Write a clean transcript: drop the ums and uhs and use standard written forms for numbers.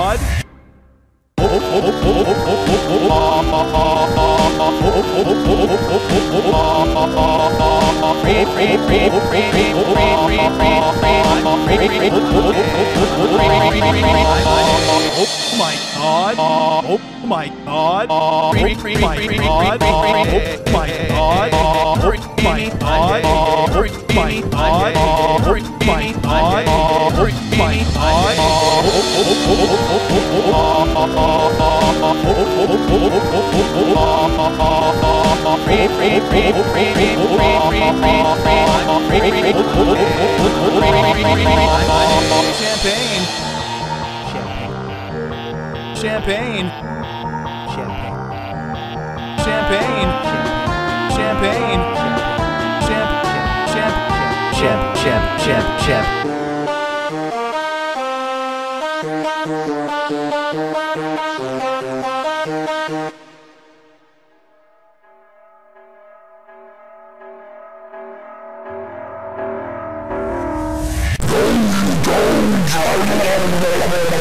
god! My god! Oh my god! Oh my god! Oh my god! Oh my god! Oh my god! Oh my god! Oh my god! Champagne! Champagne! Champagne! Champagne!